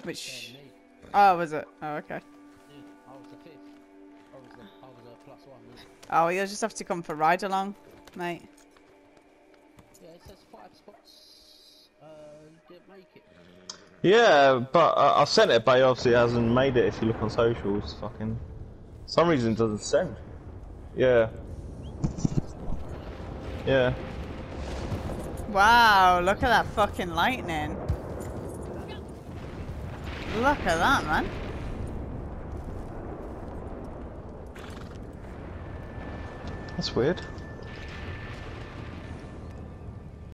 Which? Me. Oh, was it? Oh, okay. Yeah, I was the fifth. I was a +1. Oh, you'll just have to come for ride along, mate. Yeah, it says 5 spots. You didn't make it. Yeah, but I sent it, but he obviously hasn't made it. If you look on socials, fucking, some reason it doesn't send. Yeah, yeah. Wow, look at that fucking lightning. Look at that, man. That's weird.